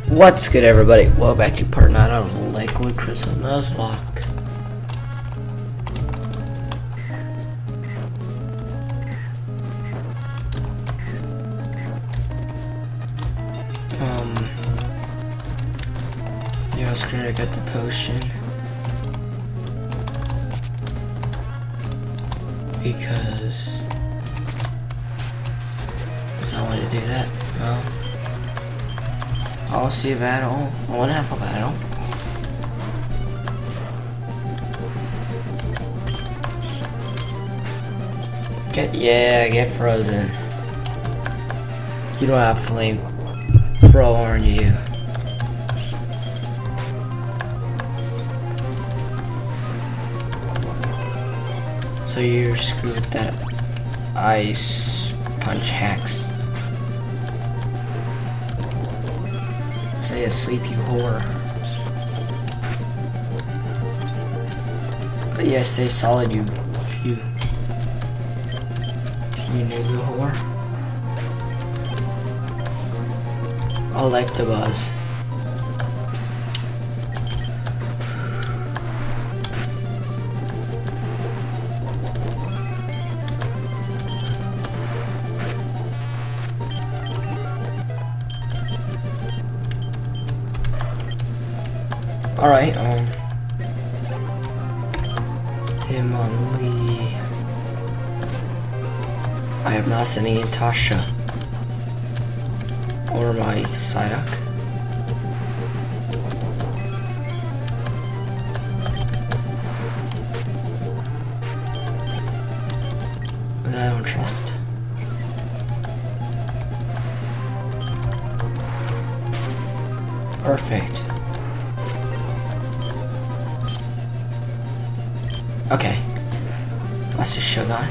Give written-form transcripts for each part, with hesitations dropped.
What's good, everybody? Welcome back to part 9 of Lakewood Crystal Nuzlocke. Yeah, I was gonna get the potion because I wanted to do that. Well, I'll see a battle. I want to have a battle. Get frozen. You don't have flame pro, aren't you? So you're screwed with that ice punch hacks. Stay asleep, you whore. But yeah, stay solid, you nigga whore. Electabuzz. Alright, Hitmonlee. I have not seen any Tasha or my Psyduck. That I don't trust. Perfect. Okay, let's just show that.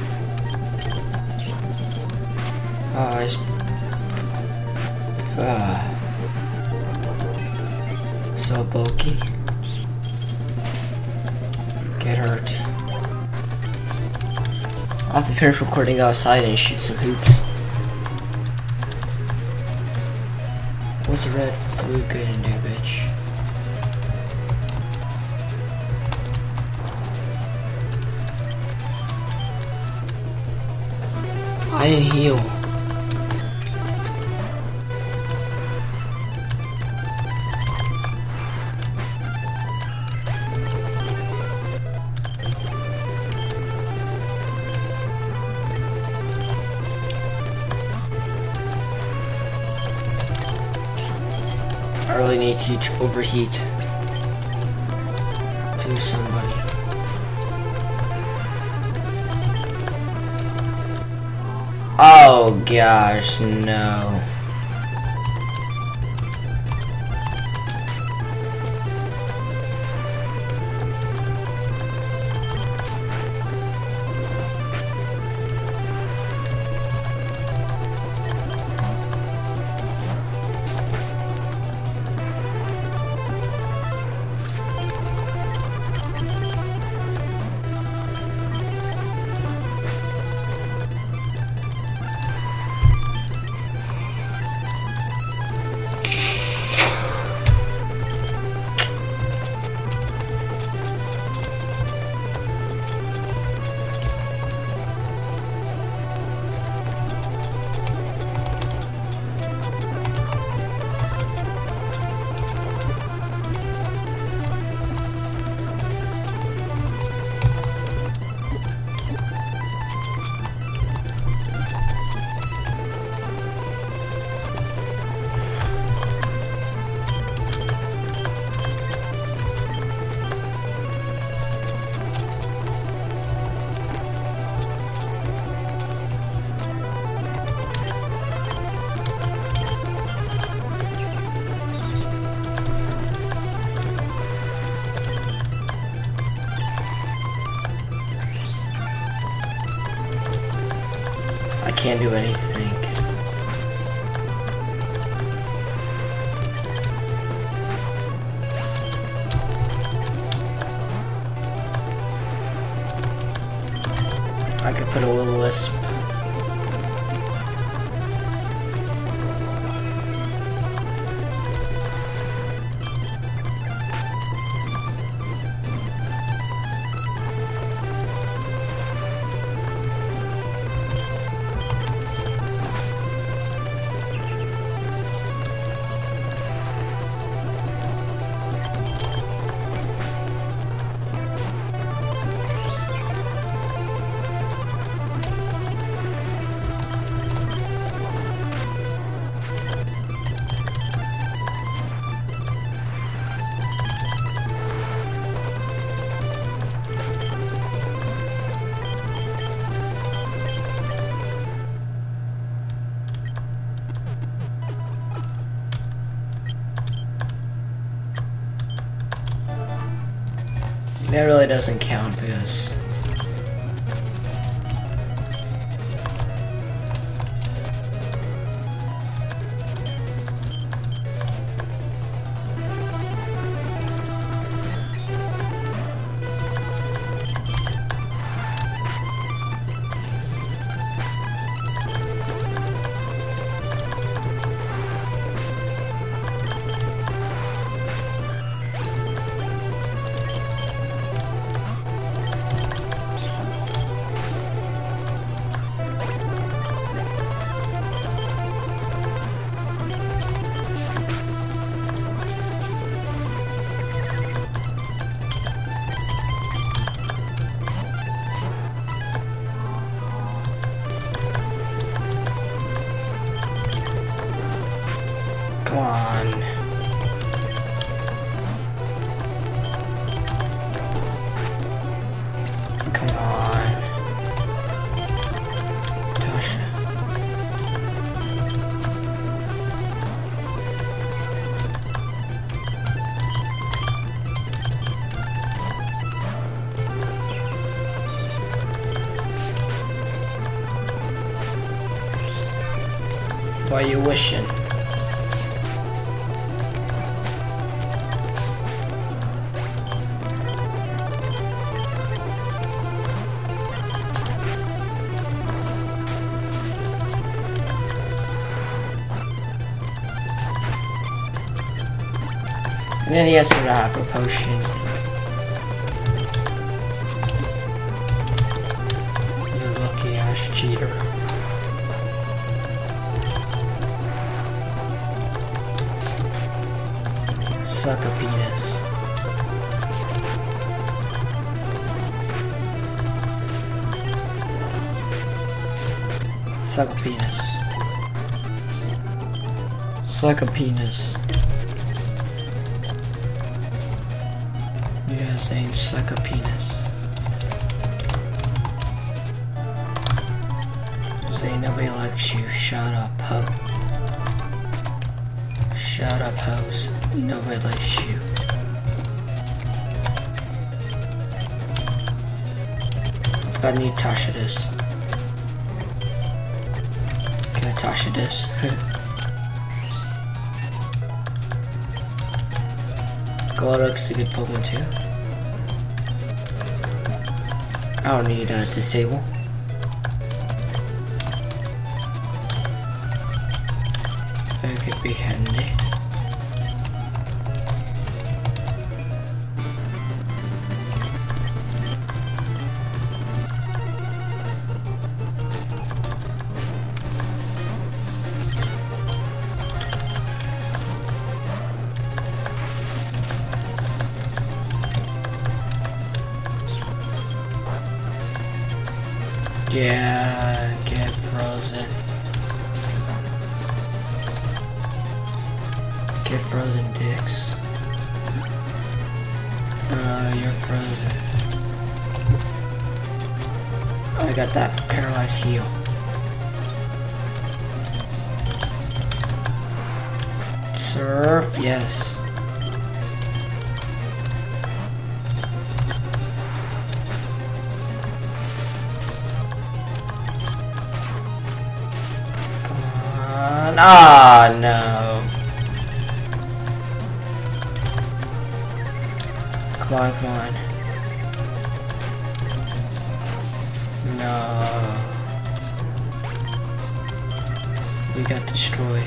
Oh, it's so bulky. Get hurt. I'll have to finish recording outside and shoot some hoops. What's a red fluke gonna do, bitch? I didn't heal. I really need to teach overheat to somebody. Oh gosh, no. I can't do anything. I could put a Will-O-Wisp. That really doesn't count because come on. Come on. Tasha. Why you wishing? And then he asked for the hyper potion. You lucky ass cheater. Suck a penis. Suck a penis. Suck a penis. Yeah, saying suck a penis. Say nobody likes you. Shut up, ho. Shut up, hoes. Nobody likes you. I've got to need Tasha this. Can I Tasha this? Golduck's a good Pokemon too. I don't need Disable. That could be handy. Yeah, get frozen. Get frozen, dicks. You're frozen. I got that paralyzed heal. Surf, yes. Ah, no. Come on, come on. No. We got destroyed.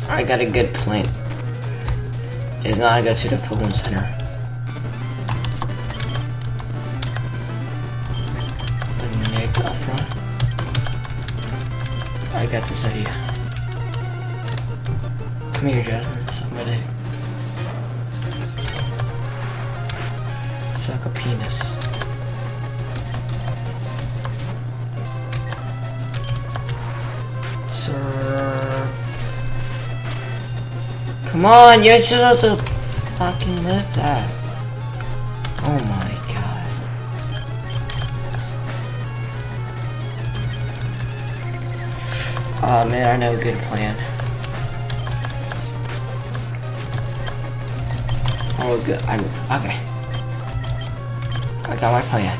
I got a good plan. It's not to go to the Pokemon Center. Nick up front. I got this idea. Come here, Jasmine. Suck my dick. Suck a penis. Surf. Come on, you're supposed to fucking lift that. Oh my god. Oh man, I know a good plan. Oh good, okay. I got my plan.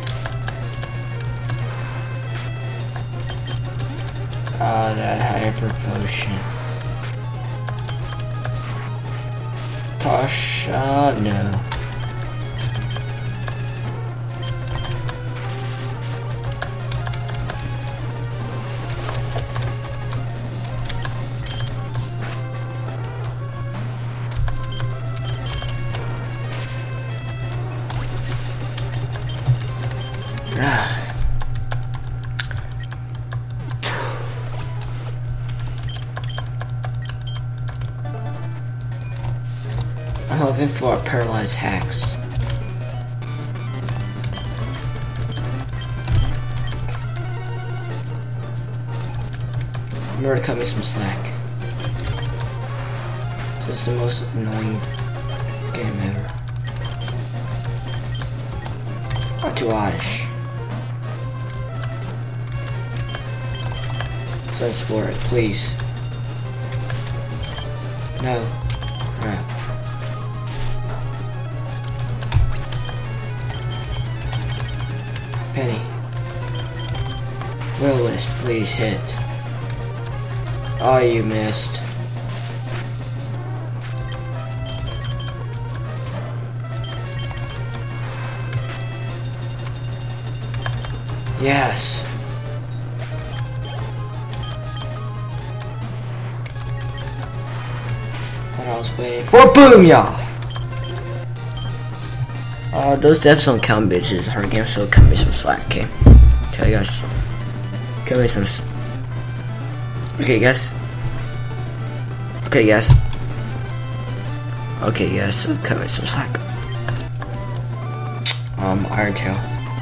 Oh, that hyper potion. Tasha, no. I'm hoping for a paralyzed Hex. Remember to cut me some slack. This is the most annoying game ever. Not too oddish. Let's explore it, please. No. Crap. Penny. Willis, please hit. Oh, you missed. Yes. What I was waiting for. Boom, y'all! Those deaths don't count, bitches. Hard game, so cut me some slack, okay? Okay, guys. Cut me some. Okay, guys. Okay, guys. Okay, guys. So cut me some slack. Iron Tail.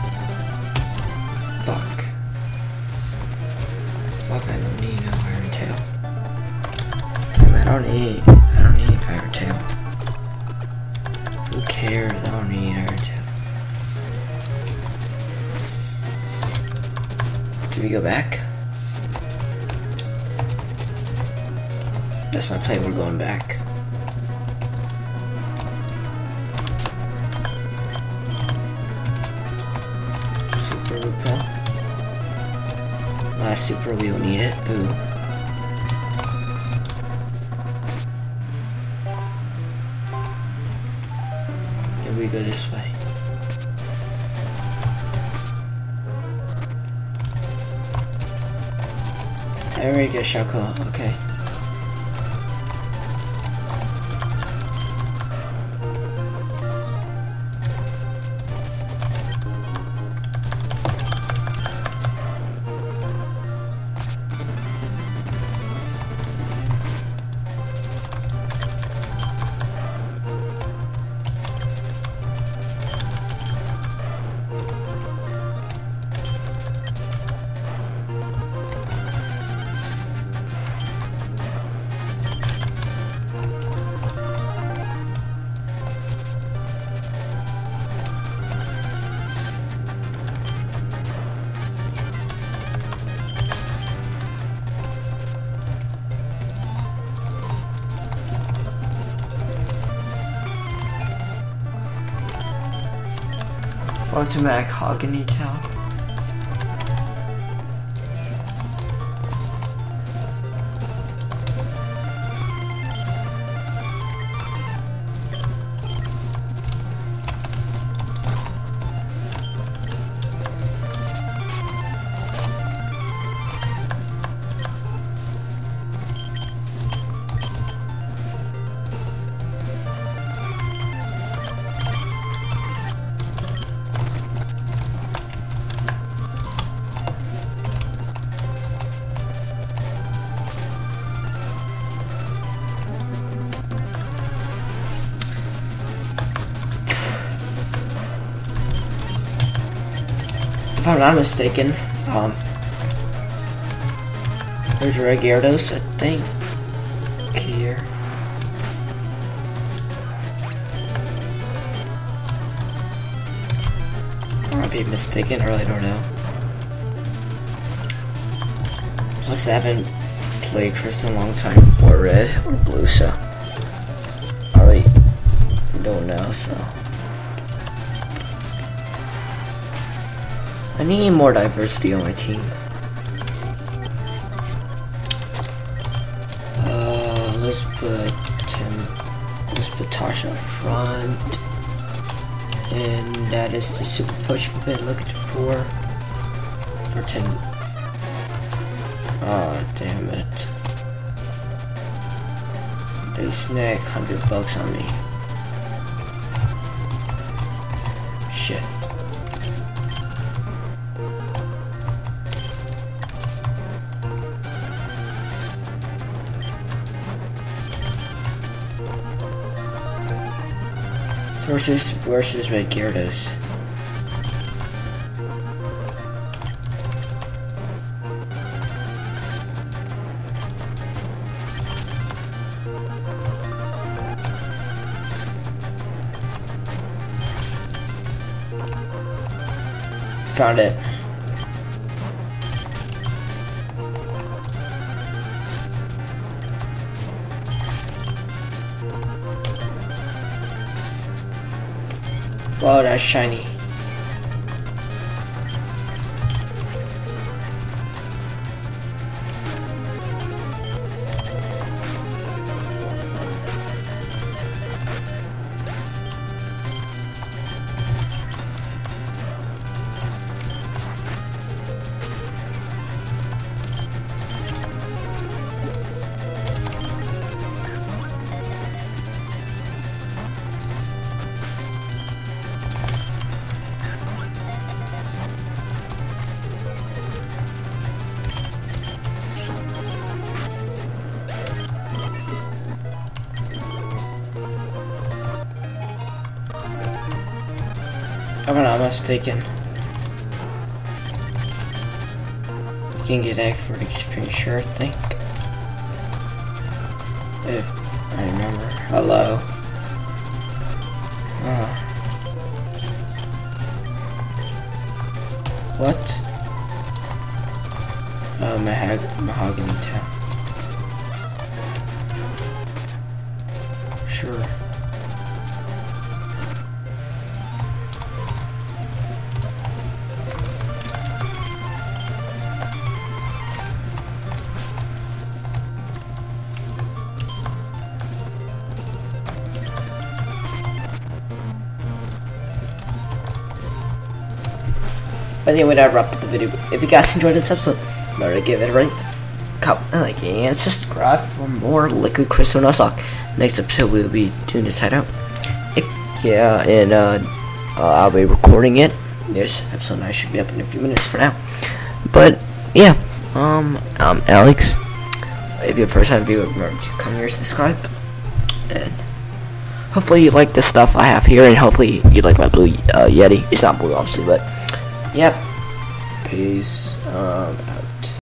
Fuck. Fuck, I don't need no Iron Tail. Damn, I don't need Iron Tail. Who cares? I don't need Iron Tail. Do we go back? That's my play, we're going back. Super repel. Last super, we don't need it. Boo. Here we go this way. I already get shot call, okay. Automatic Hogany Tail. I'm not mistaken, there's Red Gyarados, I think, here. I might be mistaken, I really don't know. Plus, I haven't played Crystal in a long time, or Red, or Blue, so I really don't know, so. I need more diversity on my team. Let's put Tasha up front. And that is the super push for bit. Look at the 4 for 10. Oh, damn it. They snagged $100 on me. Shit. Versus Red Gyarados. Found it. Wow, that's shiny. If I'm not mistaken, you can get egg for the experience, sure, I think. If I remember. Hello. What? Oh, Mahogany Town. Sure. But anyway, that wrapped up the video. If you guys enjoyed this episode, remember to give it a rate, comment, like, and subscribe for more Liquid Crystal Nuzlocke. Next episode, we will be doing this hideout. I'll be recording it. This episode 9 should be up in a few minutes for now. But yeah, I'm Alex. If you're a first time viewer, remember to come here, subscribe, and hopefully you like the stuff I have here, and hopefully you like my blue Yeti. It's not blue, obviously, but. Yep. Peace out.